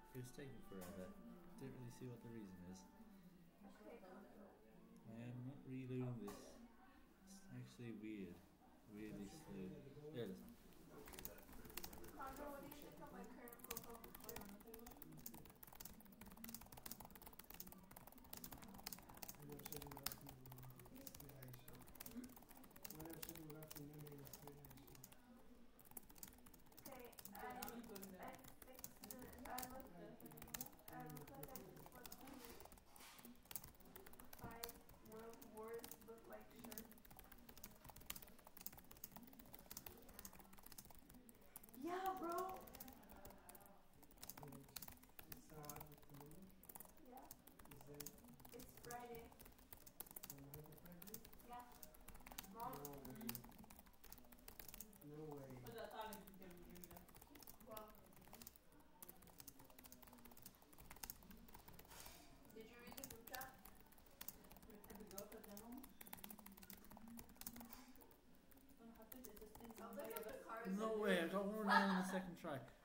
It was taking forever. Didn't really see what the reason is. I am not reloading this. It's actually weird. Really slow. There it is. Conrad, what do you think of my current profile picture? Okay, I fixed it. I look like I just want to five world wars look like shirt. Yeah, bro. Yeah. It's Friday. Yeah. Mom. No way. Well. Did you read the group chat? Sounds like the car is No way, I got one down in the second try.